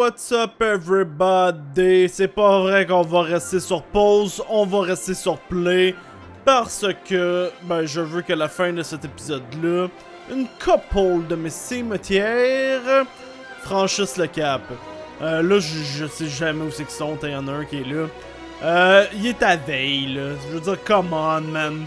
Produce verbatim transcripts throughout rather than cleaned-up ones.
what's up everybody? C'est pas vrai qu'on va rester sur pause, on va rester sur play parce que ben, je veux qu'à la fin de cet épisode-là, une couple de mes cimetières franchissent le cap. Euh, là, je, je sais jamais où c'est qu'ils sont, il y en a un qui est là. Euh, il est à veille, là. Je veux dire, come on, man.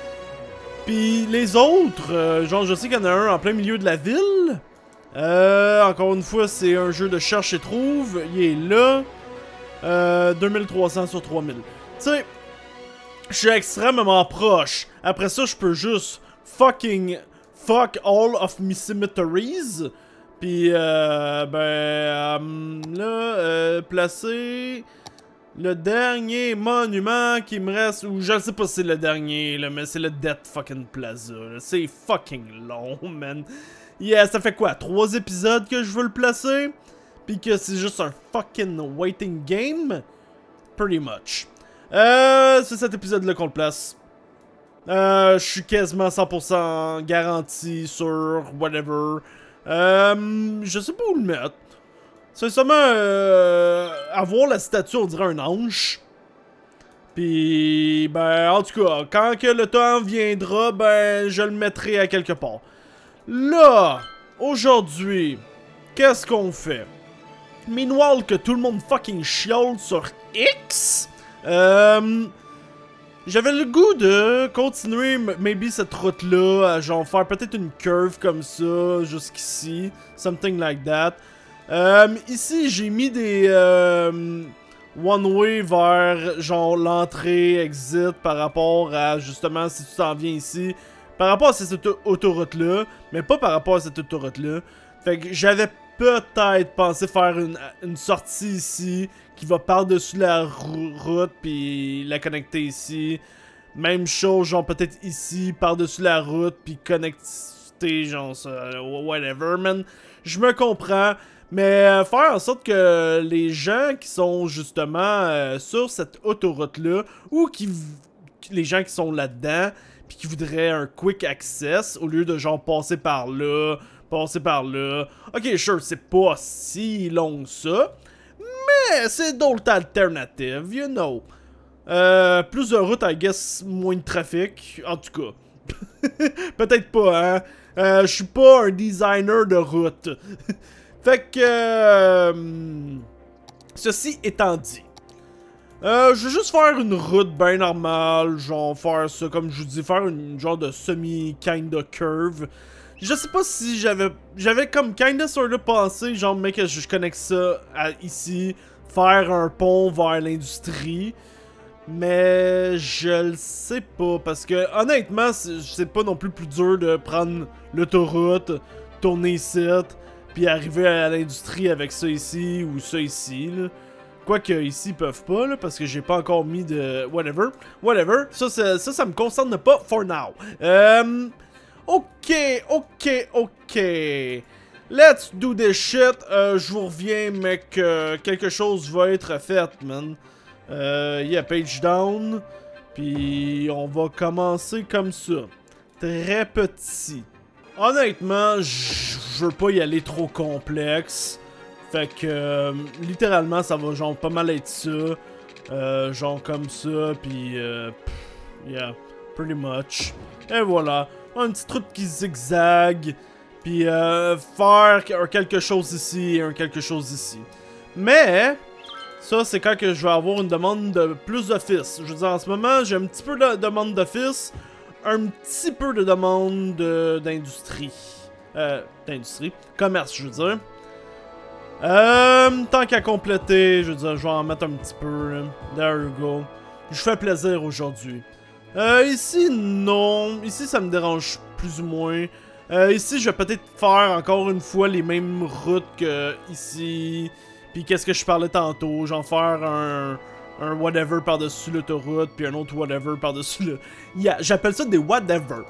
Puis les autres, euh, genre, je sais qu'il y en a un en plein milieu de la ville. Euh, encore une fois, c'est un jeu de cherche et trouve. Il est là. Euh, deux mille trois cents sur trois mille. Tu sais, je suis extrêmement proche. Après ça, je peux juste fucking fuck all of my cemeteries. Puis, euh, ben, euh, là, euh, placer le dernier monument qui me reste, ou je sais pas si c'est le dernier, là, mais c'est le Death fucking Plaza. C'est fucking long, man. Yeah, ça fait quoi? Trois épisodes que je veux le placer? Puis que c'est juste un fucking waiting game? Pretty much. Euh, c'est cet épisode-là qu'on le place. Euh, je suis quasiment cent pour cent garanti sur whatever. Euh, je sais pas où le mettre. C'est seulement euh, avoir la statue, on dirait un ange. Puis, ben, en tout cas, quand que le temps viendra, ben, je le mettrai à quelque part. Là, aujourd'hui, qu'est-ce qu'on fait? Meanwhile que tout le monde fucking chiale sur X, euh, j'avais le goût de continuer maybe cette route-là, à genre faire peut-être une curve comme ça, jusqu'ici, something like that. Euh, ici, j'ai mis des euh, one-way vers genre l'entrée, exit par rapport à justement si tu t'en viens ici. Par rapport à cette autoroute-là, mais pas par rapport à cette autoroute-là. Fait que j'avais peut-être pensé faire une, une sortie ici qui va par-dessus la route puis la connecter ici. Même chose, genre peut-être ici, par-dessus la route puis connecter, genre ça, whatever, man. Je me comprends, mais euh, faire en sorte que les gens qui sont justement euh, sur cette autoroute-là, ou qui les gens qui sont là-dedans, puis qui voudraient un quick access, au lieu de genre passer par là, passer par là. Ok, sure, c'est pas si long que ça, mais c'est d'autres alternatives, you know. Euh, plus de routes, I guess, moins de trafic, en tout cas. Peut-être pas, hein. Euh, je suis pas un designer de route. Fait que... Euh, ceci étant dit... Euh, je vais juste faire une route bien normale, genre faire ça, comme je vous dis, faire une genre de semi-kinda curve. Je sais pas si j'avais, j'avais comme kinda sur le pensé, genre, mec, que je connecte ça à ici, faire un pont vers l'industrie. Mais je le sais pas, parce que honnêtement, c'est pas non plus plus dur de prendre l'autoroute, tourner ici, puis arriver à l'industrie avec ça ici ou ça ici, là. Quoique ici ils peuvent pas là, parce que j'ai pas encore mis de whatever. Whatever. Ça, ça, ça, ça me concerne pas for now. Euh, ok, ok, ok. Let's do this shit. Euh, je vous reviens, mec. Euh, quelque chose va être fait, man. Euh, yeah, page down. Puis on va commencer comme ça. Très petit. Honnêtement, je veux pas y aller trop complexe. Fait que, euh, littéralement, ça va genre pas mal être ça. Euh, genre comme ça, puis euh, yeah, pretty much. Et voilà, un petit truc qui zigzague, puis euh, faire quelque chose ici et un quelque chose ici. Mais, ça c'est quand que je vais avoir une demande de plus d'office. Je veux dire, en ce moment, j'ai un petit peu de demande d'office, un petit peu de demande d'industrie. Euh, d'industrie, commerce, je veux dire. Euh, tant qu'à compléter, je veux dire, je vais en mettre un petit peu, là. There you go. Je fais plaisir aujourd'hui. Euh, ici, non. Ici, ça me dérange plus ou moins. Euh, ici, je vais peut-être faire encore une fois les mêmes routes que ici. Puis qu'est-ce que je parlais tantôt, genre faire un, un whatever par-dessus l'autoroute, puis un autre whatever par-dessus le... Yeah, j'appelle ça des whatever.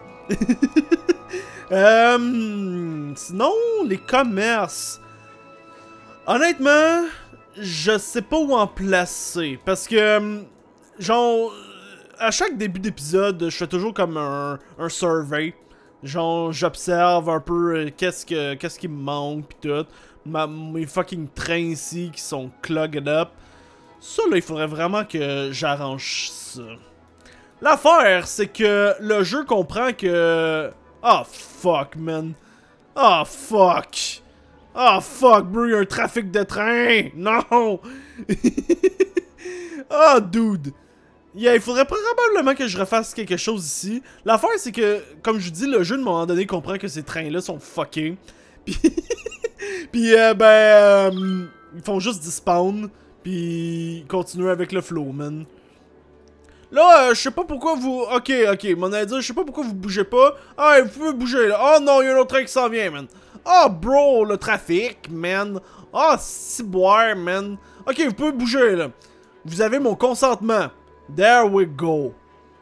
euh, sinon, les commerces... Honnêtement, je sais pas où en placer, parce que, genre, à chaque début d'épisode, je fais toujours comme un, un survey. Genre, j'observe un peu qu'est-ce que qu'est-ce qui me manque pis tout, ma, mes fucking trains ici qui sont clogged up. Ça, là, il faudrait vraiment que j'arrange ça. L'affaire, c'est que le jeu comprend que... Ah, oh, fuck, man. Ah, oh, fuck. Ah, oh, fuck, bro, il y a un trafic de train. Non. Ah, oh, dude. Yeah, il faudrait probablement que je refasse quelque chose ici. L'affaire, c'est que, comme je vous dis, le jeu, de un moment donné, comprend que ces trains-là sont fuckés. Puis, puis euh, ben, euh, ils font juste despawn. Puis, continuer avec le flow, man. Là, euh, je sais pas pourquoi vous... Ok, ok, mon avis, je sais pas pourquoi vous bougez pas. Ah, vous pouvez bouger, là. Oh non, il y a un autre train qui s'en vient, man. Oh, bro, le trafic, man. Oh, ciboire, man. Ok, vous pouvez bouger, là. Vous avez mon consentement. There we go.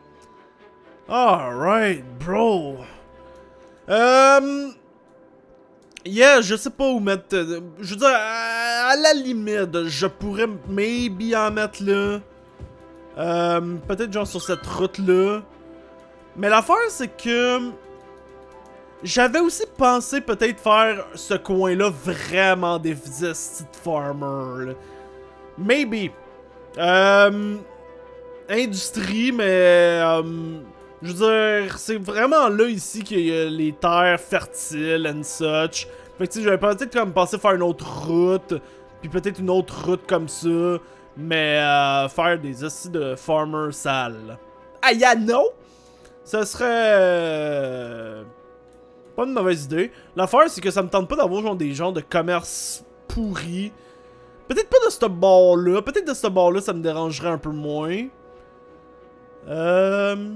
Alright, bro. Euh... Yeah, je sais pas où mettre... Euh, je veux dire, à, à la limite, je pourrais maybe en mettre là. Euh, Peut-être genre sur cette route-là. Mais l'affaire, c'est que... J'avais aussi pensé peut-être faire ce coin-là vraiment des petites farmers. Là. Maybe. Euh... Industrie, mais... Euh, je veux dire, c'est vraiment là ici qu'il y a les terres fertiles and such. Fait que tu sais, j'avais peut-être comme pensé faire une autre route. Puis peut-être une autre route comme ça. Mais euh, faire des assis de farmer sales. Ah, ya no! Ça serait... Euh, pas une mauvaise idée. L'affaire, c'est que ça me tente pas d'avoir genre des genres de commerce pourris. Peut-être pas de ce bord-là. Peut-être de ce bord-là, ça me dérangerait un peu moins. Euh...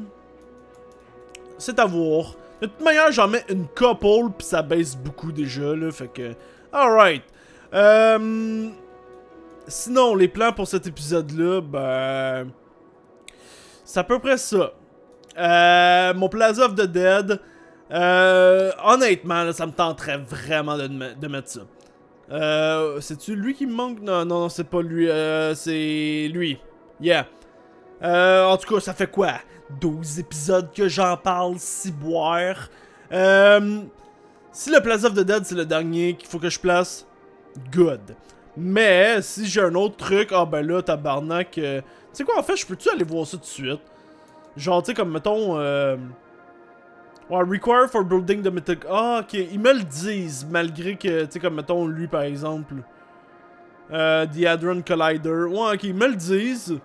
C'est à voir. De toute manière, j'en mets une couple, puis ça baisse beaucoup déjà, là. Fait que... Alright. Euh... Sinon, les plans pour cet épisode-là, ben... C'est à peu près ça. Euh... Mon Plaza of the Dead... Euh... Honnêtement, là, ça me tenterait vraiment de, de mettre ça. Euh... C'est-tu lui qui me manque? Non, non, non, c'est pas lui. Euh... C'est lui. Yeah. Euh... En tout cas, ça fait quoi? douze épisodes que j'en parle, ciboire. Euh, si le Plaza of the Dead c'est le dernier qu'il faut que je place, good. Mais si j'ai un autre truc, ah ben là, tabarnak. Euh, tu sais quoi, en fait, je peux-tu aller voir ça tout de suite? Genre, tu sais, comme mettons. Euh, ouais, require for building the mythic. Ah, ok, ils me le disent, malgré que, tu sais, comme mettons lui par exemple. Euh, The Hadron Collider. Ouais, ok, ils me le disent.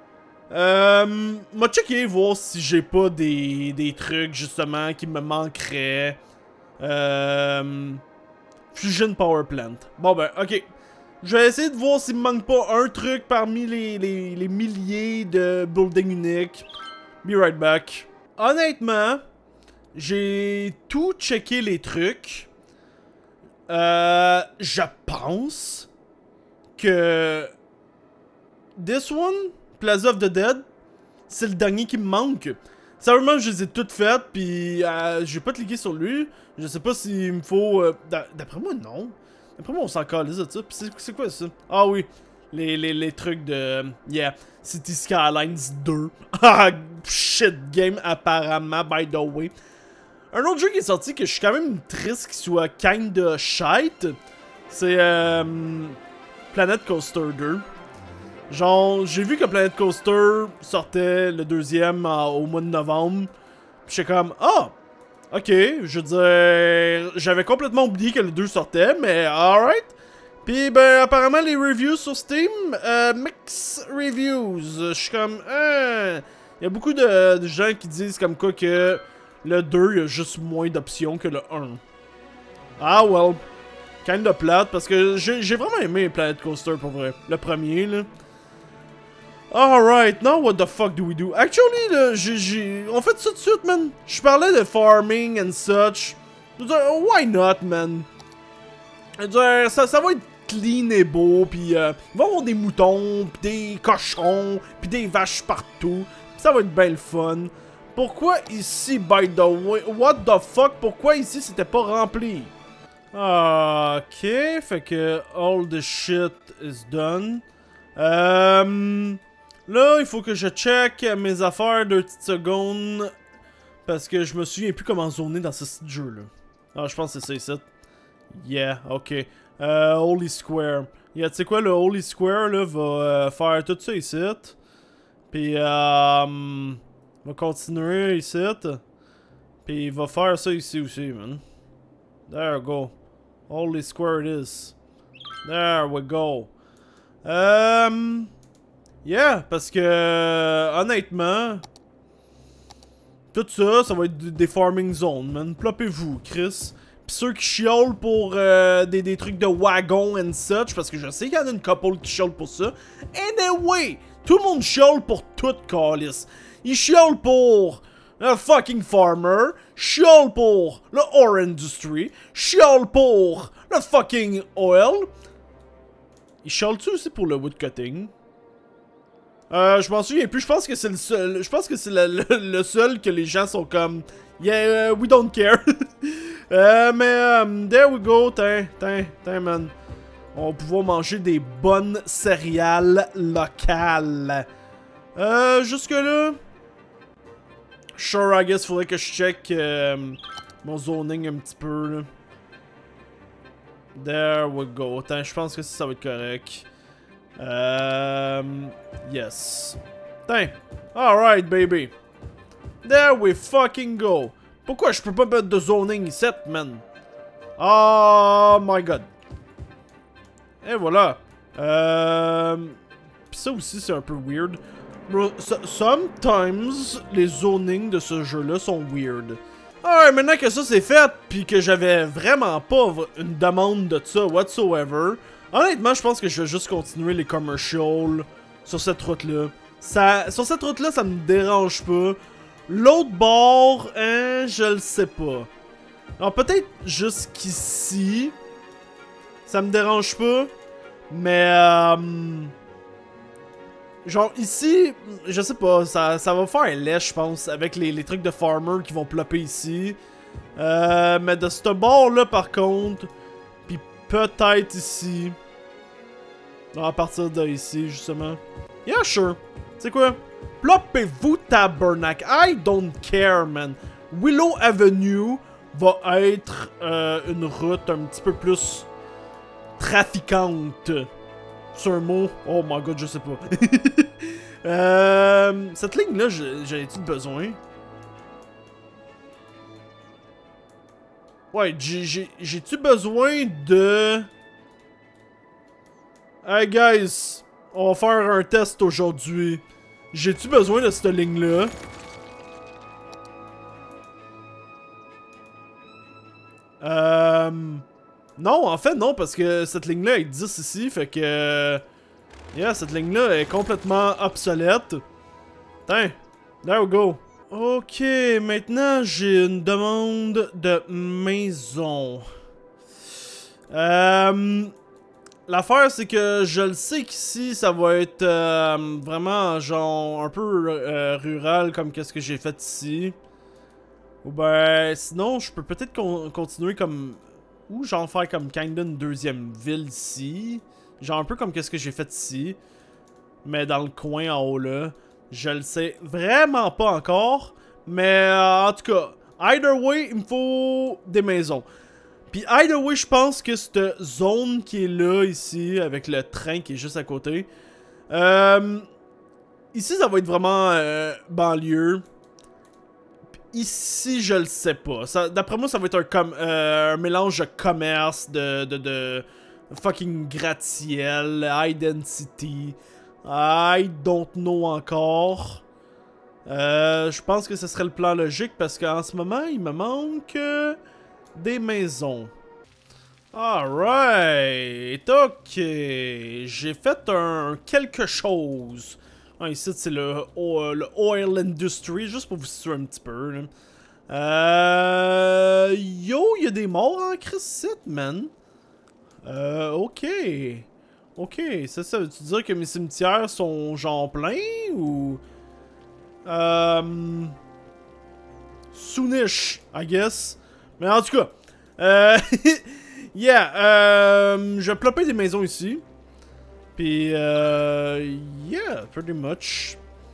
Euh, m'a checké voir si j'ai pas des, des trucs justement qui me manqueraient. Euh, Fusion Power Plant. Bon ben, ok. Je vais essayer de voir s'il me manque pas un truc parmi les, les, les milliers de buildings uniques. Be right back. Honnêtement, j'ai tout checké les trucs. Euh, je pense que this one, Plaza of the Dead, c'est le dernier qui me manque. Sérieusement, je les ai toutes faites, puis euh, je vais pas cliquer sur lui. Je sais pas s'il me faut... Euh, D'après moi, non. D'après moi, on s'en calise de ça. Puis c'est quoi ça? Ah oui, les, les, les trucs de... Yeah, City Skylines deux. Ah, shit game, apparemment, by the way. Un autre jeu qui est sorti que je suis quand même triste qu'il soit kinda shite, c'est euh, Planet Coaster deux. Genre, j'ai vu que Planet Coaster sortait le deuxième euh, au mois de novembre. Puis j'étais comme, ah, oh, ok, je veux dire, j'avais complètement oublié que le deux sortait, mais alright. Puis ben, apparemment, les reviews sur Steam, euh, mix reviews. Je suis comme, euh, il y a beaucoup de, de gens qui disent comme quoi que le deux, il y a juste moins d'options que le un. Ah, well, kinda plate, parce que j'ai vraiment aimé Planet Coaster pour vrai. Le premier, là. Alright, now what the fuck do we do? Actually, là, j'ai... On fait ça tout de suite, man. Je parlais de farming and such. Je veux dire, why not, man? Je veux dire, ça, ça va être clean et beau, pis euh, il va y avoir des moutons, pis des cochons, pis des vaches partout. Pis ça va être bien le fun. Pourquoi ici, by the way? What the fuck? Pourquoi ici, c'était pas rempli? Ok, fait que all the shit is done. Euh... Là, il faut que je check mes affaires deux petites secondes. Parce que je me souviens plus comment zoner dans ce jeu-là. Ah, je pense que c'est ça ici. Yeah, ok. Euh, Holy Square. Yeah, tu sais quoi, le Holy Square, là, va euh, faire tout ça ici. Puis, euh, va continuer ici. Puis, il va faire ça ici aussi, man. There we go. Holy Square it is. There we go. Euh... Yeah, parce que, euh, honnêtement, tout ça, ça va être des farming zones, man. Plopez-vous, Chris. Pis ceux qui chiolent pour euh, des, des trucs de wagon and such, parce que je sais qu'il y en a une couple qui chiolent pour ça. Anyway, tout le monde chiole pour tout, calice. Ils chiolent pour le fucking farmer, chiolent pour le ore industry, chiolent pour le fucking oil. Ils chiolent-tu aussi pour le woodcutting? Euh, je m'en souviens plus, je pense que c'est le seul, je pense que c'est le, le, le seul que les gens sont comme, yeah, uh, we don't care. euh, mais, um, there we go, tiens, tiens, tiens, man. On va pouvoir manger des bonnes céréales locales. Euh, jusque là, sure, I guess, faudrait que je check euh, mon zoning un petit peu, là. There we go, tiens, je pense que ça va être correct. Euh... Yes. Tiens. Alright, baby. There we fucking go. Pourquoi je peux pas mettre de zoning ici, man? Oh my god. Et voilà. Euh... Pis ça aussi, c'est un peu weird. Bro, sometimes, les zonings de ce jeu-là sont weird. Alright, maintenant que ça c'est fait, puis que j'avais vraiment pas une demande de ça whatsoever... Honnêtement, je pense que je vais juste continuer les commercials sur cette route-là. Ça, sur cette route-là, ça me dérange pas. L'autre bord, hein, je le sais pas. Alors peut-être jusqu'ici, ça me dérange pas. Mais, euh, genre ici, je sais pas, ça, ça va faire un lait, je pense, avec les, les trucs de farmer qui vont plopper ici. Euh, mais de ce bord-là, par contre... Peut-être ici. Non, à partir de ici, justement. Yeah, sure. C'est quoi? Plopez-vous, tabernacle. I don't care, man. Willow Avenue va être euh, une route un petit peu plus trafiquante. C'est un mot? Oh my god, je sais pas. euh, cette ligne-là, j'en ai-tu besoin? Ouais, j'ai-tu besoin de... Hey guys, on va faire un test aujourd'hui. J'ai-tu besoin de cette ligne-là? Euh... Non, en fait non, parce que cette ligne-là est dix ici, fait que... Yeah, cette ligne-là est complètement obsolète. Tiens, there we go. Ok, maintenant j'ai une demande de maison. Euh, L'affaire c'est que je le sais qu'ici ça va être euh, vraiment genre un peu euh, rural comme qu'est-ce que j'ai fait ici. Ou ben sinon je peux peut-être con continuer comme... Ou genre faire comme kinda une deuxième ville ici. Genre un peu comme qu'est-ce que j'ai fait ici. Mais dans le coin en haut là. Je le sais vraiment pas encore. Mais euh, en tout cas, either way, il me faut des maisons. Puis either way, je pense que cette zone qui est là, ici, avec le train qui est juste à côté. Euh, ici, ça va être vraiment euh, banlieue. Ici, je le sais pas. D'après moi, ça va être un, com euh, un mélange de commerce, de, de, de fucking gratte-ciel, identity... I don't know encore. Euh, je pense que ce serait le plan logique parce qu'en ce moment, il me manque euh, des maisons. Alright. Ok. J'ai fait un quelque chose. Ah, ici, c'est le, le Oil Industry, juste pour vous situer un petit peu. Là. Euh, yo, il y a des morts en Christ, man. Euh, ok. Ok, ça, ça veut-tu dire que mes cimetières sont genre pleins ou... Euh... Soonish, I guess. Mais en tout cas, euh... yeah, euh... je vais plopper des maisons ici. Puis, euh... yeah, pretty much.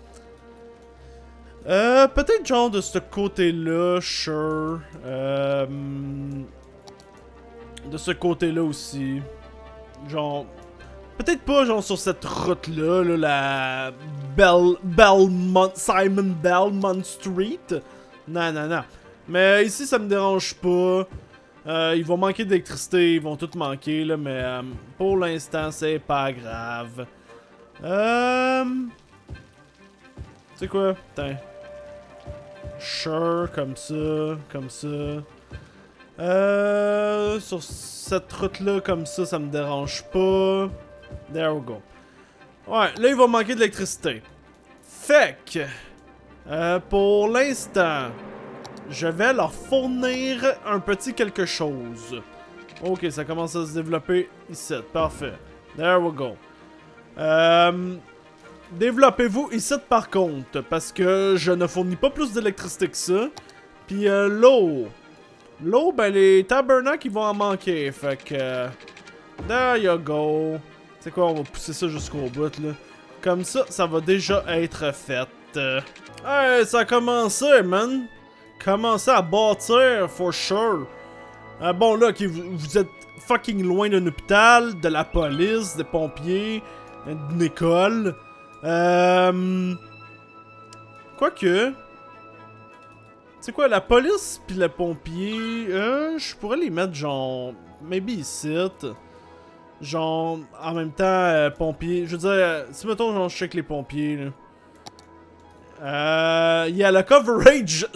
Euh, peut-être genre de ce côté-là, sure. Euh... De ce côté-là aussi. Genre... Peut-être pas, genre, sur cette route-là, là, la... Bell... Belmont... Simon Belmont Street. Non, non, non. Mais ici, ça me dérange pas. Euh, ils vont manquer d'électricité, ils vont tout manquer, là, mais euh, pour l'instant, c'est pas grave. Euh... C'est quoi? Putain. Sure, comme ça, comme ça. Euh... Sur cette route-là, comme ça, ça me dérange pas. There we go. Ouais, là, il va manquer d'électricité. Fait que... Euh, pour l'instant... Je vais leur fournir un petit quelque chose. Ok, ça commence à se développer ici. Parfait. There we go. Euh, Développez-vous ici par contre. Parce que je ne fournis pas plus d'électricité que ça. Puis euh, l'eau. L'eau, ben les tabernacles, ils vont en manquer. Fait que... There you go. C'est quoi, on va pousser ça jusqu'au bout, là. Comme ça, ça va déjà être fait. Euh... Hey, ça a commencé, man. Commencez à bâtir, for sure. Euh, bon, là, okay, vous, vous êtes fucking loin d'un hôpital, de la police, des pompiers, d'une école. Euh... Quoique... C'est quoi, la police pis le pompier... Euh, je pourrais les mettre, genre... Maybe ici. Genre, en même temps, euh, pompier... Je veux dire, euh, si mettons, genre, je check les pompiers, là. Euh... Il y a le coverage...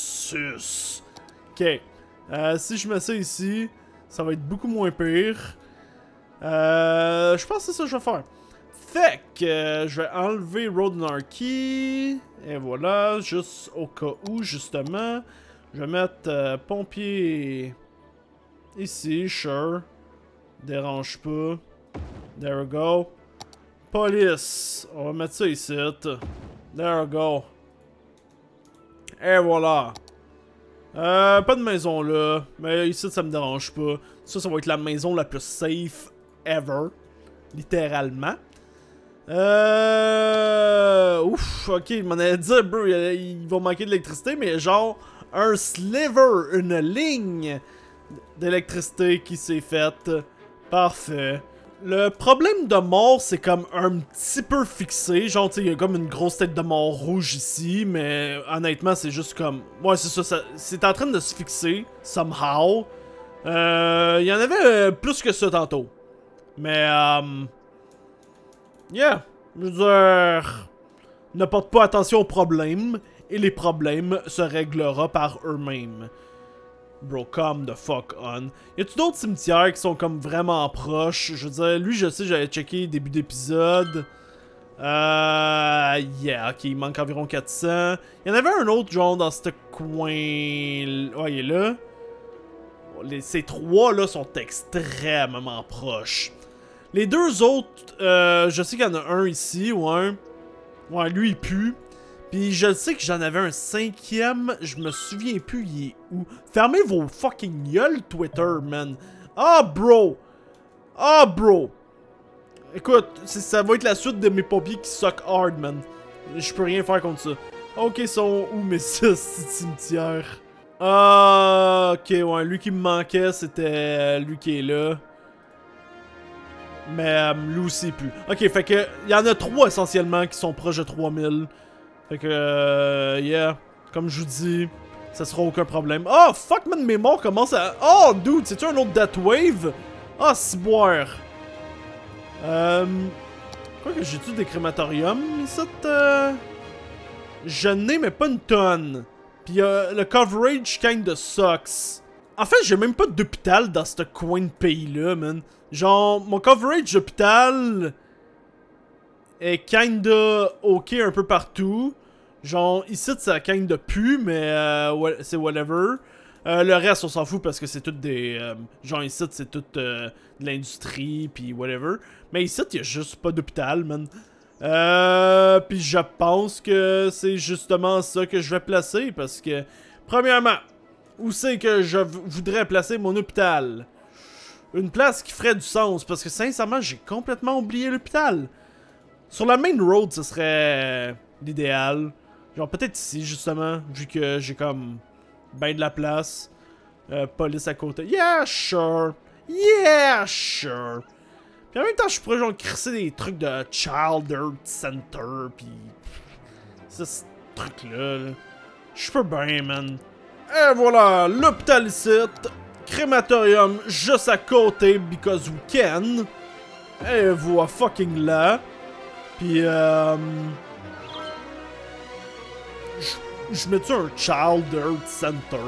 Ok. Euh, si je mets ça ici, ça va être beaucoup moins pire. Euh, je pense que c'est ça que je vais faire. Fait que euh, je vais enlever Road Anarchy. Et voilà, juste au cas où, justement. Je vais mettre euh, pompier ici, sure. Dérange pas. There we go. Police. On va mettre ça ici. There we go. Et voilà. Euh, pas de maison là, mais ici ça me dérange pas. Ça, ça va être la maison la plus safe ever. Littéralement. Euh... Ouf, ok, il m'en a dit, bro, il, il va manquer d'électricité, mais genre, un sliver, une ligne d'électricité qui s'est faite. Parfait. Le problème de mort, c'est comme un petit peu fixé. Genre, tu sais, il y a comme une grosse tête de mort rouge ici, mais honnêtement, c'est juste comme... Ouais, c'est ça, ça c'est en train de se fixer, somehow. Euh, il y en avait euh, plus que ça tantôt. Mais, euh... yeah, je veux dire... Ne porte pas attention aux problèmes, et les problèmes se régleront par eux-mêmes. Bro, come the fuck on. Y a-tu d'autres cimetières qui sont comme vraiment proches? Je veux dire, lui, je sais, j'avais checké début d'épisode. Euh... Yeah, ok, il manque environ quatre cents. Il y en avait un autre, genre, dans ce coin... Ouais, il est là. Les, ces trois-là sont extrêmement proches. Les deux autres, euh, je sais qu'il y en a un ici, ou un... Ouais, lui, il pue. Puis je sais que j'en avais un cinquième, je me souviens plus il est où. Fermez vos fucking gueules, Twitter, man. Ah, bro. Ah, bro. Écoute, ça va être la suite de mes pompiers qui suck hard, man. Je peux rien faire contre ça. Ok, ils sont où mes six cimetières? Ah, ok, ouais, lui qui me manquait, c'était lui qui est là. Mais euh, lui aussi plus. Ok, fait que, il y en a trois essentiellement qui sont proches de trois mille. Fait que, euh, yeah, comme je vous dis, ça sera aucun problème. Oh, fuck, man, mes morts commencent à... Oh, dude, c'est-tu un autre Death Wave? Ah, oh, ciboire. Euh... Quoi que j'ai-tu des crématoriums, ici? Euh... Je n'ai, mais pas une tonne. Puis euh, le coverage kinda sucks. En fait, j'ai même pas d'hôpital dans ce coin de pays-là, man. Genre, mon coverage d'hôpital est kinda ok un peu partout. Genre, ici, ça kinda pue, mais euh, c'est whatever. Euh, le reste, on s'en fout parce que c'est tout des... Euh, genre, ici, c'est tout euh, de l'industrie, puis whatever. Mais ici, il y a juste pas d'hôpital, man. Euh, puis je pense que c'est justement ça que je vais placer, parce que, premièrement, où c'est que je voudrais placer mon hôpital? Une place qui ferait du sens, parce que sincèrement, j'ai complètement oublié l'hôpital. Sur la main road, ce serait l'idéal. Genre peut-être ici, justement, vu que j'ai comme ben de la place. Euh, police à côté. Yeah, sure. Yeah, sure. Puis en même temps, je pourrais genre crisser des trucs de Child Earth Center, pis... C'est ce truc-là, là. Je peux bien, man. Et voilà, l'hôpital ici. Crématorium juste à côté, because we can. Et voilà, fucking là. Puis, euh... Je, je mets-tu un Child Earth Center?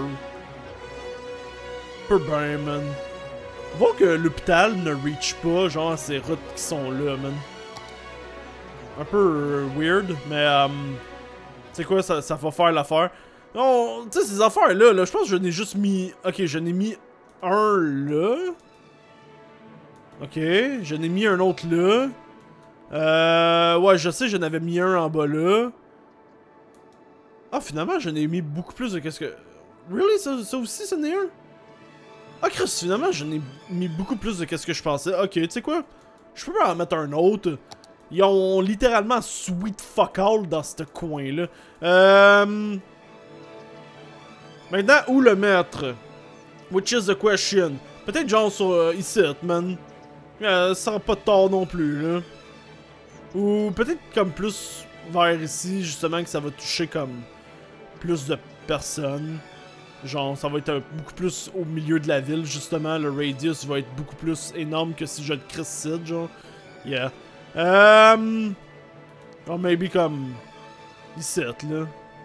Peu bien, man. Voir que l'hôpital ne reach pas, genre, ces routes qui sont là, man. Un peu euh, weird, mais, euh... tu sais quoi, ça, ça va faire l'affaire. Non, tu sais, ces affaires-là, là, je pense que je n'ai juste mis... Ok, je n'ai mis un là. Ok, je n'ai mis un autre là. Euh... Ouais, je sais, je n'avais mis un en bas là. Ah, finalement, je n'ai mis beaucoup plus de qu'est-ce que... Really? Ça, ça aussi, c'en est un? Ah, Chris, finalement, je n'ai mis beaucoup plus de qu'est-ce que je pensais. Ok, tu sais quoi? Je peux en mettre un autre. Ils ont littéralement sweet fuck all dans ce coin-là. Euh... Maintenant, où le mettre? Which is the question. Peut-être genre sur euh, ici, man. Euh, sans pas de tort non plus, là. Ou peut-être comme plus vers ici, justement, que ça va toucher comme plus de personnes. Genre, ça va être un, beaucoup plus au milieu de la ville, justement. Le radius va être beaucoup plus énorme que si je le crisse ici, genre. Yeah. Euh... Or maybe comme... Ici, là.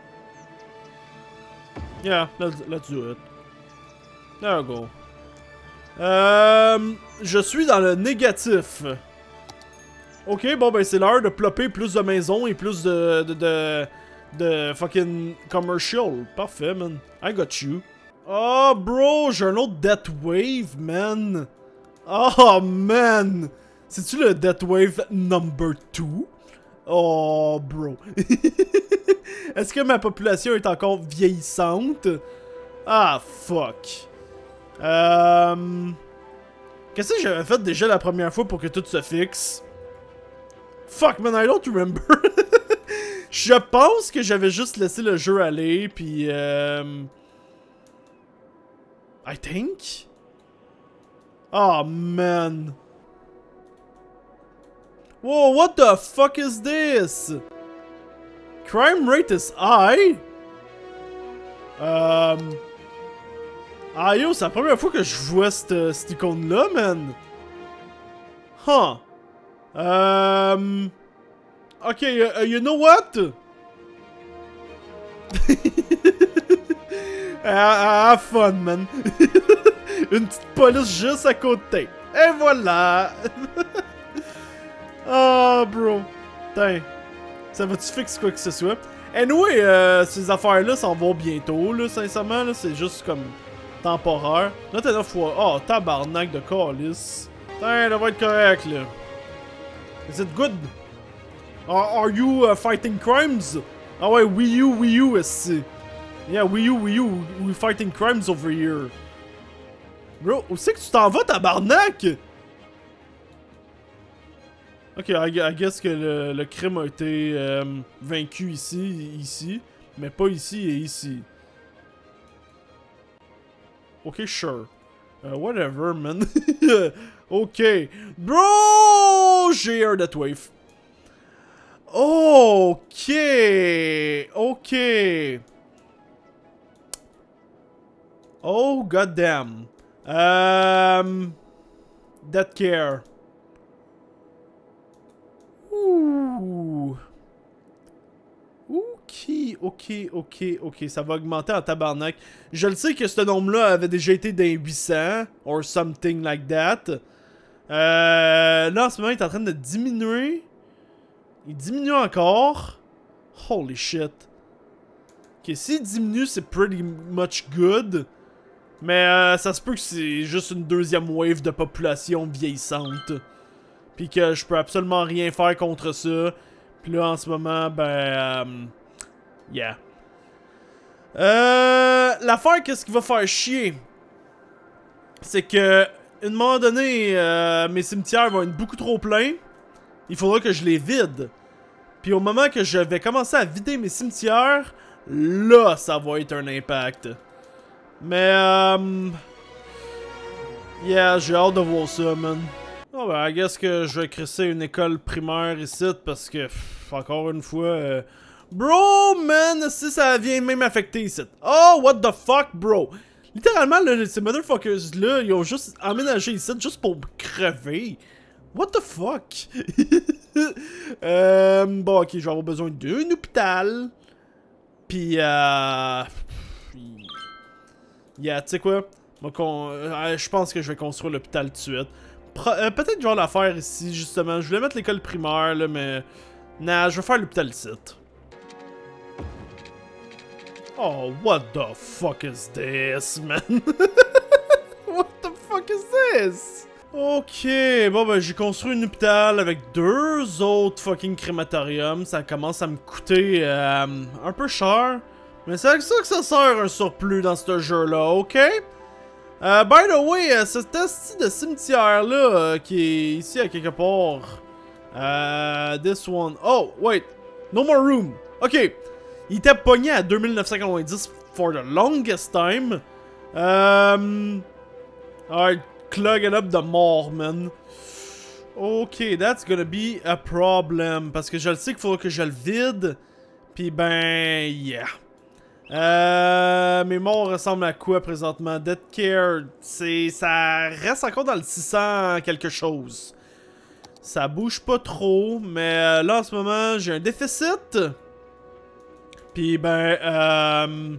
Yeah, let's, let's do it. There we go. Euh... Je suis dans le négatif. Ok, bon ben c'est l'heure de plopper plus de maisons et plus de... de, de de fucking commercial. Parfait, man. I got you. Oh, bro, j'ai un autre Death Wave, man. Oh, man. C'est-tu le Death Wave number two? Oh, bro. Est-ce que ma population est encore vieillissante? Ah, fuck. Euh... Qu'est-ce que j'avais fait déjà la première fois pour que tout se fixe? Fuck, man, I don't remember. Je pense que j'avais juste laissé le jeu aller, puis... Euh... I think? Oh, man. Whoa, what the fuck is this? Crime rate is high? Euh... Ah yo, c'est la première fois que je vois cette, cette icône-là, man. Huh. Euh... Ok, uh, you know what? ah, have fun, man. Une petite police juste à côté. Et voilà. Oh, bro. Putain. Ça va-tu fixer quoi que ce soit? Anyway, euh, ces affaires-là s'en vont bientôt, là, sincèrement. Là, c'est juste comme temporaire. Là, t'as neuf fois. Oh, tabarnak de calice. Putain, ça va être correct, là. Is it good? Are, are you uh, fighting crimes? Ah ouais, Wii U, Wii U, est-ce Yeah, Wii U, Wii U, we fighting crimes over here. Bro, où c'est que tu t'en vas, tabarnak? Ok, I, I guess que le, le crime a été euh, vaincu ici, ici, mais pas ici et ici. Ok, sure. Uh, whatever, man. Ok. Bro, j'ai un Death Wave. Ok. Ok. Oh, goddamn. Um, Death Care. Ouh. Ok, ok, ok, ok. Ça va augmenter en tabarnak. Je le sais que ce nombre-là avait déjà été dans huit cents. Or something like that. Euh, là, en ce moment, il est en train de diminuer. Il diminue encore. Holy shit. Ok, s'il diminue, c'est pretty much good. Mais euh, ça se peut que c'est juste une deuxième wave de population vieillissante. Puis que je peux absolument rien faire contre ça. Puis là, en ce moment, ben... Euh, yeah. Euh... L'affaire, qu'est-ce qui va faire chier? C'est que... À un moment donné, euh, mes cimetières vont être beaucoup trop pleins. Il faudra que je les vide. Puis au moment que je vais commencer à vider mes cimetières, là, ça va être un impact. Mais, euh... yeah, j'ai hâte de voir ça, man. Oh, Bon, ben, I guess que je vais crisser une école primaire ici parce que, pff, encore une fois... Euh... Bro, man, si ça vient même affecter ici. Oh, what the fuck, bro? Littéralement, là, ces motherfuckers-là, ils ont juste emménagé ici juste pour crever. What the fuck? euh, bon, ok, je vais avoir besoin d'un hôpital. Puis, euh... Yeah, tu sais quoi? Euh, je pense que je vais construire l'hôpital tout de suite. Euh, Peut-être je vais la faire ici, justement. Je voulais mettre l'école primaire, là, mais... Nah, je vais faire l'hôpital ici. Oh, what the fuck is this, man? What the fuck is this? Ok, bon ben j'ai construit un hôpital avec deux autres fucking crématoriums. Ça commence à me coûter euh, un peu cher. Mais c'est avec ça que ça sert un surplus dans ce jeu-là, ok? Euh, by the way, euh, ce test de cimetière-là euh, qui est ici à quelque part. Euh, this one. Oh, wait. No more room. Ok. Il était pogné à deux mille neuf cent quatre-vingt-dix for the longest time. Euh... Alright, clog it up de mort, man. Ok, that's gonna be a problem. Parce que je le sais qu'il faut que je le vide. Puis ben, yeah. Euh, mes morts ressemblent à quoi présentement? Death Care, c'est, ça reste encore dans le six cents quelque chose. Ça bouge pas trop, mais là en ce moment j'ai un déficit. Puis ben, euh...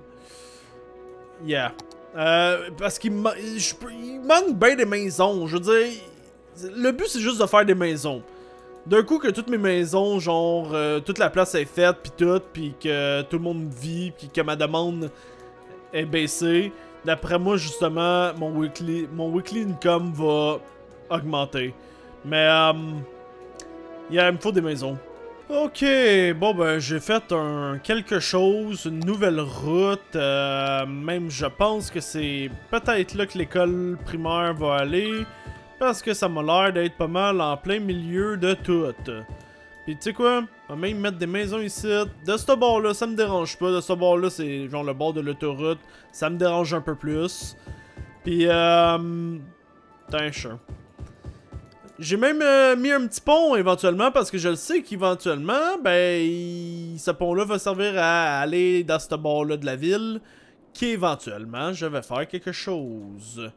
yeah. Euh, parce qu'il ma manque bien des maisons. Je veux dire, le but c'est juste de faire des maisons. D'un coup que toutes mes maisons, genre, euh, toute la place est faite, puis tout, puis que tout le monde vit, puis que ma demande est baissée, d'après moi, justement, mon weekly, mon weekly income va augmenter. Mais, euh, yeah, il me faut des maisons. Ok, bon ben j'ai fait un quelque chose, une nouvelle route, euh, même je pense que c'est peut-être là que l'école primaire va aller, parce que ça m'a l'air d'être pas mal en plein milieu de tout. Puis tu sais quoi, on va même mettre des maisons ici, de ce bord là ça me dérange pas, de ce bord là c'est genre le bord de l'autoroute, ça me dérange un peu plus. Puis euh... Putain, sure. J'ai même euh, mis un petit pont éventuellement parce que je le sais qu'éventuellement, ben, il... ce pont-là va servir à aller dans ce bord-là de la ville, qu'éventuellement je vais faire quelque chose.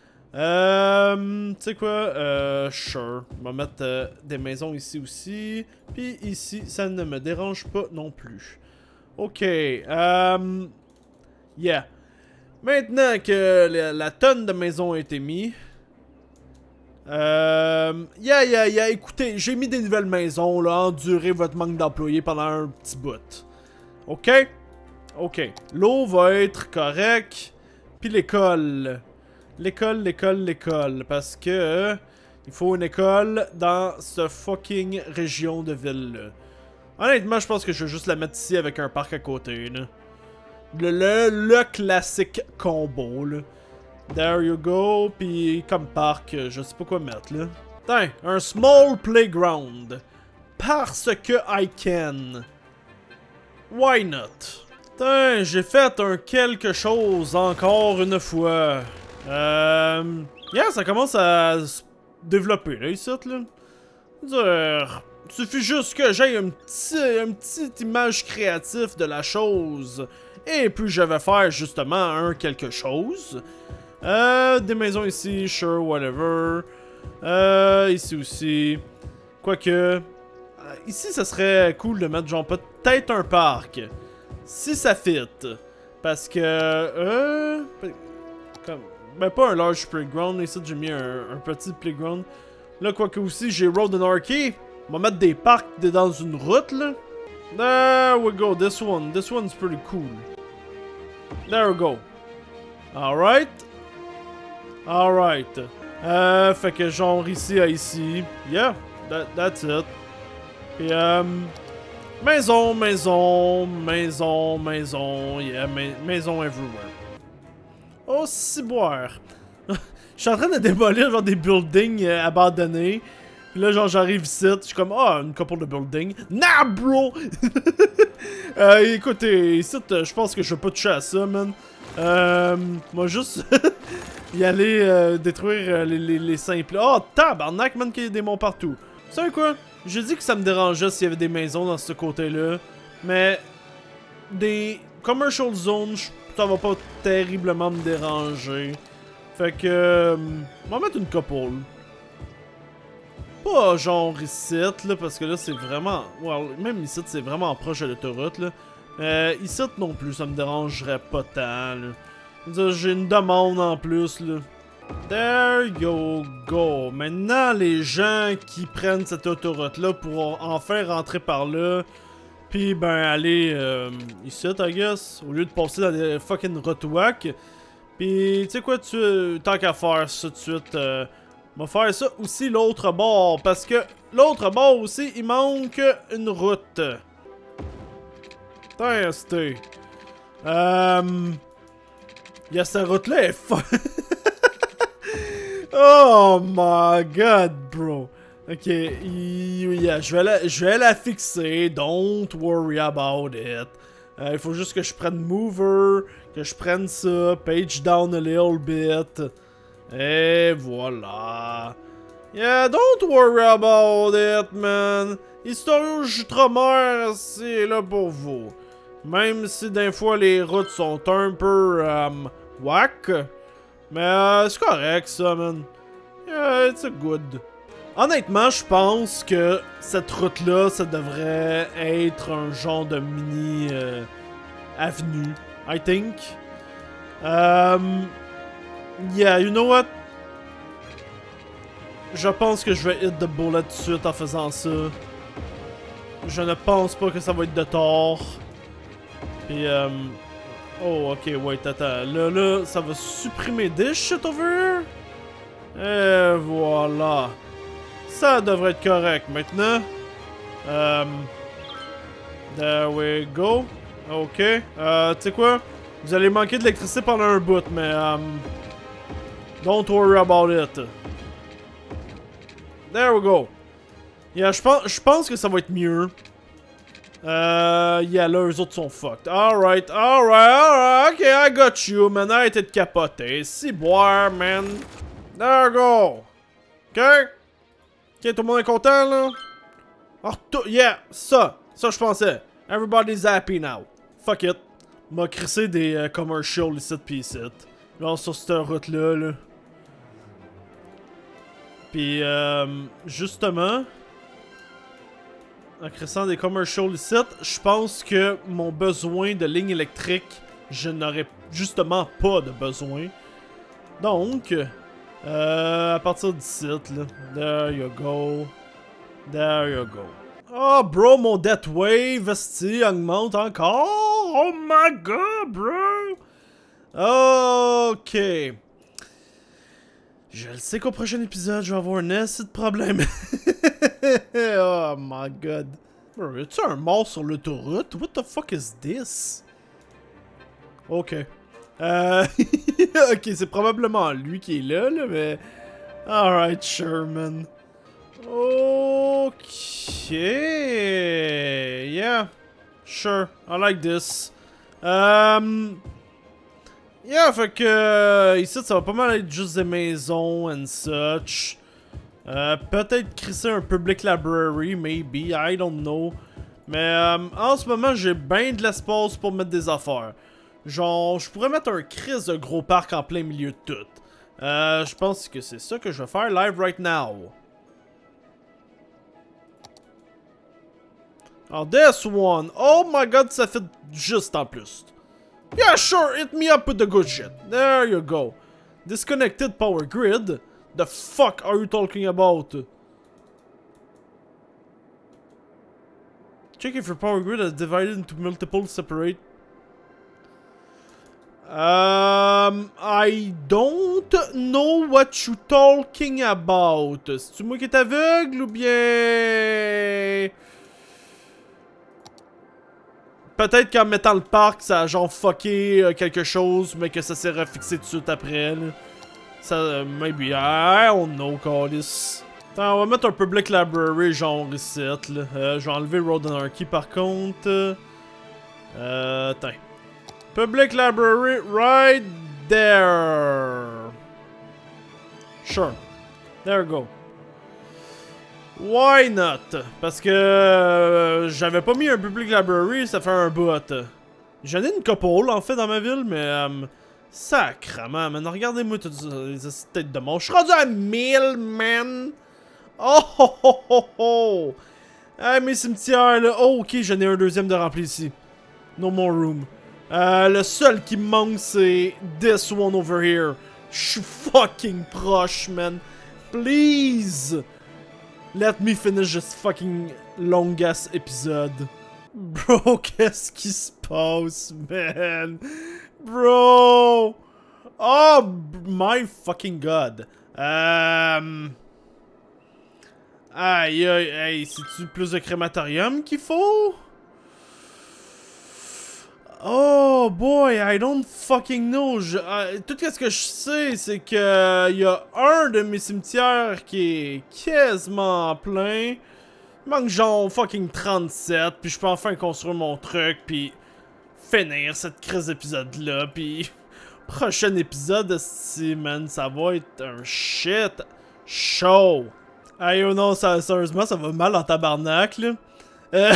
Euh, tu sais quoi, euh, sure. On va mettre euh, des maisons ici aussi, puis ici, ça ne me dérange pas non plus. Ok, euh, yeah. Maintenant que la, la tonne de maisons a été mise. Euh... Yeah, yeah, yeah, écoutez, j'ai mis des nouvelles maisons, là, endurez votre manque d'employés pendant un petit bout. Ok? Ok. L'eau va être correcte. Puis l'école. L'école, l'école, l'école. Parce que... Euh, il faut une école dans ce fucking région de ville-là. Honnêtement, je pense que je vais juste la mettre ici avec un parc à côté, là. Le, le, le classique combo, là. There you go, puis comme parc, je sais pas quoi mettre là. Tiens, un small playground. Parce que I can. Why not? Tiens, j'ai fait un quelque chose encore une fois. Euh... Yeah, ça commence à se développer là, ici, là. Dire... Suffit juste que j'aille un petit, une petite image créative de la chose. Et puis je vais faire justement un quelque chose. Euh, des maisons ici, sure, whatever. Euh, ici aussi. Quoique, euh, ici, ça serait cool de mettre, genre, peut-être un parc. Si ça fit. Parce que, euh... Comme, ben, pas un large playground. Ici, j'ai mis un, un petit playground. Là, quoique aussi, j'ai Road Anarchy. On va mettre des parcs dans une route, là. There we go, this one. This one's pretty cool. There we go. Alright. Alright. Euh, fait que genre ici à ici. Yeah, that, that's it. Puis euh, maison, maison, maison, maison, yeah, ma maison everywhere. Oh, ciboire. Je suis en train de démolir genre des buildings euh, abandonnés. Puis là, genre, j'arrive ici, je suis comme, ah, oh, une couple de buildings. Nah, bro! euh, écoutez, ici, je pense que je vais pas toucher à ça, man. Euh, moi, juste y aller euh, détruire euh, les, les, les simples. Oh, tabarnak, man, qu'il y a des monts partout. Vous savez quoi? J'ai dit que ça me dérangeait s'il y avait des maisons dans ce côté-là. Mais des commercial zones, ça va pas terriblement me déranger. Fait que... Euh, on va mettre une couple. Pas genre ici, là, parce que là, c'est vraiment... Well, même ici, c'est vraiment proche de l'autoroute, là. Euh, ici non plus, ça me dérangerait pas tant, là. J'ai une demande en plus, là. There you go. Maintenant, les gens qui prennent cette autoroute-là pour enfin rentrer par là, puis ben aller euh, ici, I guess, au lieu de passer dans des fucking routes whack. Puis, tu sais quoi, tu tant qu'à faire ça tout de suite, euh, on va faire ça aussi l'autre bord, parce que l'autre bord aussi, il manque une route. Putain, c'était... Euh... Il y a cette route-là, elle est fun. Oh my god, bro. Ok, yeah, je vais la, je vais la fixer. Don't worry about it. Il euh, faut juste que je prenne Mover, que je prenne ça, page down a little bit. Et voilà. Yeah, don't worry about it, man. Historio Jutremer, c'est là pour vous. Même si des fois les routes sont un peu um, whack. Mais euh, c'est correct ça, man. Yeah, it's a good. Honnêtement, je pense que cette route-là, ça devrait être un genre de mini euh, avenue, I think. Um, yeah, you know what? Je pense que je vais hit the bullet tout de suite en faisant ça. Je ne pense pas que ça va être de tort. Puis, euh... oh, ok, wait, attends. Là, là, ça va supprimer this shit over here. Et voilà. Ça devrait être correct maintenant. Euh... There we go. Ok. Euh, tu sais quoi? Vous allez manquer d'électricité pendant un bout, mais... Um... Don't worry about it. There we go. Yeah, je pense, je pense que ça va être mieux. Euh, yeah, là, eux autres sont fucked. Alright, alright, alright. Ok, I got you, man. Arrêtez de capoter. Si boire, man. There we go. Ok? Ok, tout le monde est content, là? Oh, tout, yeah, ça. Ça, je pensais. Everybody's happy now. Fuck it. M'a crissé des euh, commercials ici pis ici. Genre sur cette route-là, là. Pis, euh, justement... En crissant des commercials ici, je pense que mon besoin de ligne électrique, je n'aurais justement pas de besoin. Donc, euh, à partir d'ici, là, there you go, there you go. Oh, bro, mon death wave, esti, augmente encore. Oh my god, bro. Ok. Je le sais qu'au prochain épisode, je vais avoir un assez de problème. Oh my god. Bro, y a-tu un mort sur l'autoroute? What the fuck is this? Ok. Euh... ok, c'est probablement lui qui est là, là, mais... Alright, sure, man. Ok. Yeah. Sure. I like this. Um... Yeah, fait que... Euh, ici, ça va pas mal être juste des maisons and such. Euh, peut-être crisser un public library, maybe, I don't know. Mais euh, en ce moment, j'ai bien de l'espace pour mettre des affaires. Genre, je pourrais mettre un crise de gros parc en plein milieu de tout. Euh, je pense que c'est ça que je vais faire live right now. Alors, this one. Oh my god, ça fait juste en plus. Yeah, sure, hit me up with the good shit. There you go. Disconnected power grid. The fuck are you talking about? Check if your power grid is divided into multiple separate. Um, I don't know what you talking about. C'est-tu moi qui est aveugle ou bien... Peut-être qu'en mettant le parc, ça a genre fucké euh, quelque chose, mais que ça s'est refixé tout de suite après, là. Ça, uh, maybe, I don't know, Callis. Attends, on va mettre un public library genre ici, là. Euh, je vais enlever Road Anarchy par contre. Euh, attends. Public library right there. Sure. There we go. Why not? Parce que euh, j'avais pas mis un public library, ça fait un bout. J'en ai une couple en fait dans ma ville, mais euh, sacrement, man. Regardez-moi toutes les têtes de mort. Je suis rendu à mille, man. Oh oh oh oh oh. Ah, mes cimetières là. Oh, ok, j'en ai un deuxième de rempli ici. No more room. Euh, le seul qui me manque, c'est this one over here. Je suis fucking proche, man. Please. Let me finish this fucking long ass épisode. Bro, qu'est-ce qui se passe, man? Bro. Oh my fucking god. Euh... Aïe aïe aïe, c'est-tu plus de crématorium qu'il faut? Oh boy, I don't fucking know. Je, euh, tout ce que je sais, c'est que il y a un de mes cimetières qui est quasiment plein. Il manque genre fucking trente-sept, puis je peux enfin construire mon truc, puis finir cette crise d'épisode-là, puis prochain épisode, si man, ça va être un shit show. Aïe oh non, ça, sérieusement, ça va mal en tabarnak, là. Euh...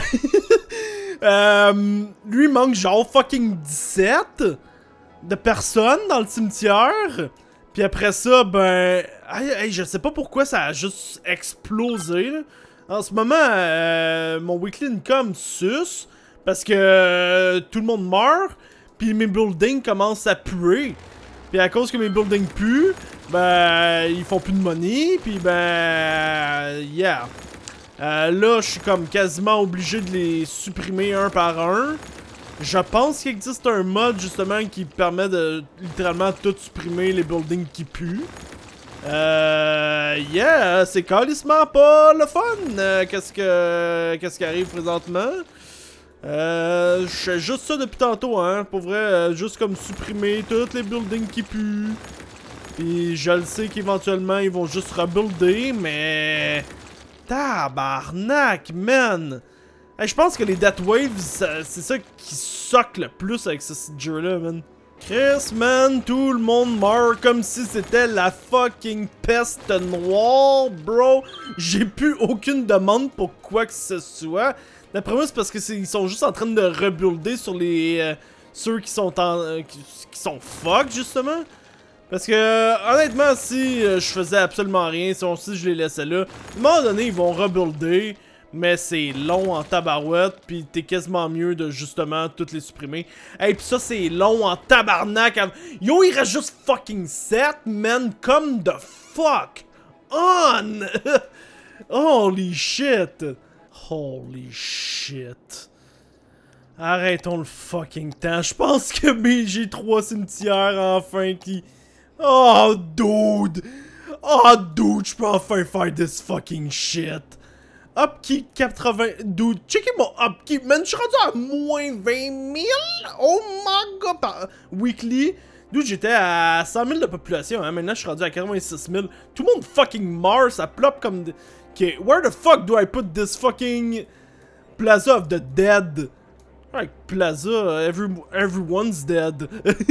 euh, lui manque genre fucking dix-sept de personnes dans le cimetière. Puis après ça, ben... Aïe, aïe, je sais pas pourquoi ça a juste explosé, là. En ce moment, euh, mon weekly income suce. Parce que euh, tout le monde meurt. Puis mes buildings commencent à puer. Puis à cause que mes buildings puent, ben... Ils font plus de money. Puis ben... Yeah. Euh, là, je suis comme quasiment obligé de les supprimer un par un. Je pense qu'il existe un mode justement qui permet de littéralement tout supprimer les buildings qui puent. Euh... Yeah, c'est calissement pas le fun. Euh, qu'est-ce que... Qu'est-ce qui arrive présentement? Euh... Je fais juste ça depuis tantôt, hein. Pour vrai, euh, juste comme supprimer tous les buildings qui puent. Puis je le sais qu'éventuellement, ils vont juste rebuilder, mais... Tabarnak, man! Hey, je pense que les Death Waves, c'est ça qui soque le plus avec ce jeu-là, man. Chris, man, tout le monde meurt comme si c'était la fucking peste noire, bro. J'ai plus aucune demande pour quoi que ce soit. D'après moi, c'est parce qu'ils sont juste en train de rebuilder sur les... Euh, ceux qui sont en... Euh, qui, qui sont fuck, justement. Parce que, euh, honnêtement, si euh, je faisais absolument rien, si, on, si je les laissais là, à un moment donné, ils vont rebuilder, mais c'est long en tabarouette, pis t'es quasiment mieux de, justement, toutes les supprimer. Hey, pis ça, c'est long en tabarnak. Yo, il reste juste fucking sept, man, comme the fuck on! Holy shit! Holy shit! Arrêtons le fucking temps. Je pense que j'ai trois cimetières, enfin, qui... Oh, dude! Oh, dude, je peux enfin faire this fucking shit! Upkeep quatre-vingts... Dude, checkez mon upkeep, man! Je suis rendu à moins vingt mille! Oh my god! Par... Weekly. Dude, j'étais à cent mille de population, hein? Maintenant, je suis rendu à quatre-vingt-six mille. Tout le monde fucking meurt, ça plop comme... De... Okay, where the fuck do I put this fucking... Plaza of the Dead? Like, Plaza, every... everyone's dead.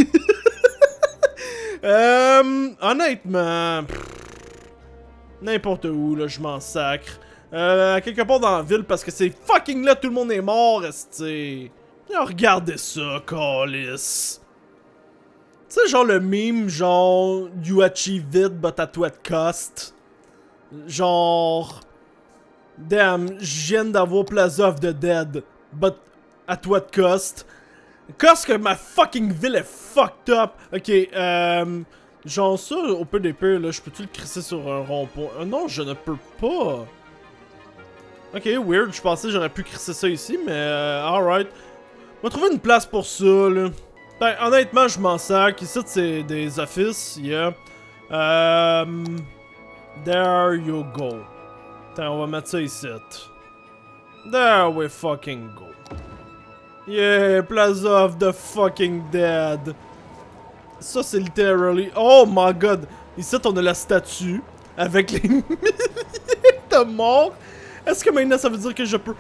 Euh, honnêtement, n'importe où, là, je m'en sacre. Euh, quelque part dans la ville, parce que c'est fucking là, tout le monde est mort, esti. Regardez ça, calice. Tu sais, genre le meme, genre, you achieve it, but at what cost? Genre, damn, je viens d'avoir Plaza of the Dead, but at what cost? Cause que ma fucking ville est fucked up. Ok, euh... genre ça, au P D P, là, je peux-tu le crisser sur un rond-point? Euh, non, je ne peux pas. Ok, weird, je pensais que j'aurais pu crisser ça ici, mais euh, alright. On va trouver une place pour ça, là. Ben, honnêtement, je m'en sac. Ici, c'est des offices, yeah. Euh... There you go. Attends, on va mettre ça ici. There we fucking go. Yeah, Plaza of the fucking Dead. Ça, c'est literally... Oh my god. Ici, on a la statue avec les milliers de morts. Est-ce que maintenant, ça veut dire que je peux...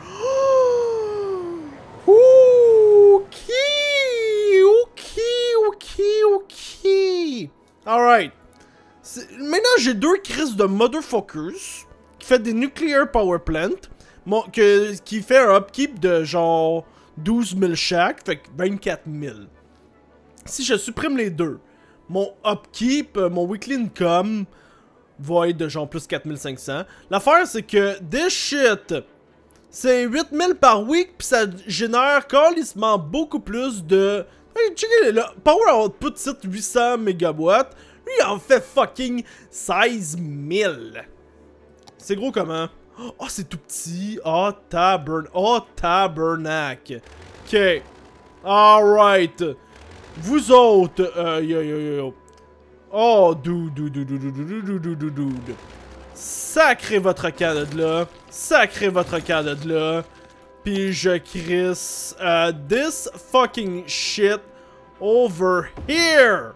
Ok, ok, ok, ok. Alright. Maintenant, j'ai deux crises de motherfuckers qui fait des nuclear power plant, bon, que, qui fait un upkeep de genre douze mille chaque, fait que vingt-quatre mille. Si je supprime les deux, mon upkeep, mon weekly income va être de genre plus quatre mille cinq cents. L'affaire, c'est que this shit, c'est huit mille par week, pis ça génère carrément beaucoup plus de... Hey, checkez là, power output site huit cents mégawatts. Lui, il en fait fucking seize mille. C'est gros comment? Oh, c'est tout petit. Oh, tabern... Oh, tabernacle. Ok. Alright. Vous autres... Euh, yo, yo, yo, yo. Oh, dude, dude, dude, dude, dude, dude, dude, dude, dude. Sacrez votre camp de là. Sacrez votre camp de là. Puis je crisse uh, this fucking shit over here.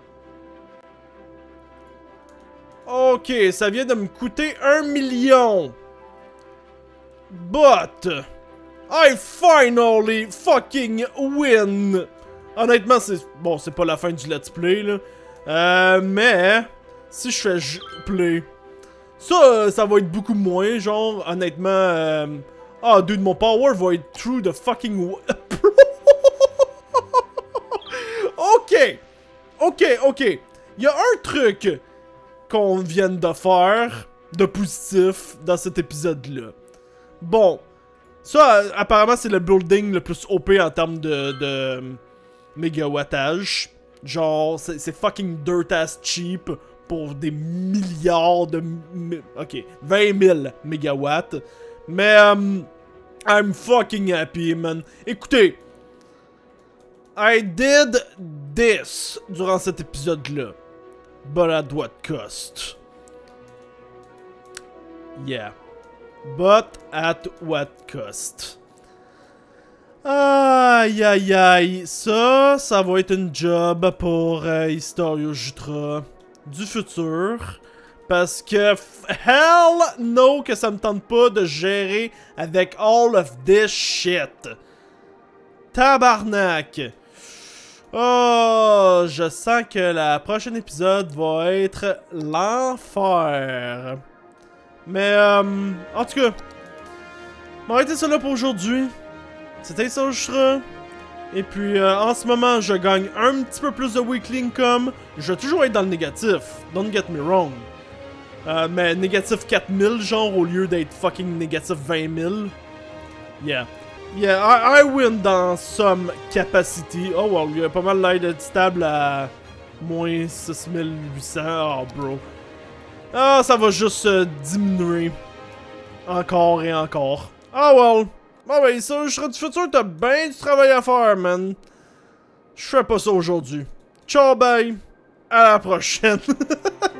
Ok, ça vient de me coûter un million. But I finally fucking win. Honnêtement, c'est bon, c'est pas la fin du let's play là. Euh, mais si je fais play, ça, ça va être beaucoup moins, genre, honnêtement. Euh, ah, dude, mon power va être through the fucking. Ok, ok, ok. Il y a un truc qu'on vient de faire de positif dans cet épisode-là. Bon, ça, apparemment, c'est le building le plus O P en termes de, de mégawattage. Genre, c'est fucking dirt ass cheap pour des milliards de... Ok, vingt mille mégawatts. Mais, um, I'm fucking happy, man. Écoutez, I did this durant cet épisode-là. But at what cost? Yeah. But at what cost? Aïe aïe aïe, ça, ça va être une job pour euh, Historia Jutra du futur. Parce que hell no que ça me tente pas de gérer avec all of this shit. Tabarnak. Oh, je sens que la prochaine épisode va être l'enfer. Mais euh, en tout cas, on va arrêter ça là pour aujourd'hui. C'était ça, je serai. Et puis, euh, en ce moment, je gagne un petit peu plus de weekly income. Je vais toujours être dans le négatif. Don't get me wrong. Euh, mais négatif quatre mille, genre, au lieu d'être fucking négatif vingt mille. Yeah. Yeah, I, I win dans some capacity. Oh, well, il y a pas mal l'air d'être stable à moins six mille huit cents. Oh, bro. Ah, ça va juste euh, diminuer. Encore et encore. Oh, well. Bon ben ça, je serai du futur, t'as bien du travail à faire, man. Je fais pas ça aujourd'hui. Ciao, bye. À la prochaine.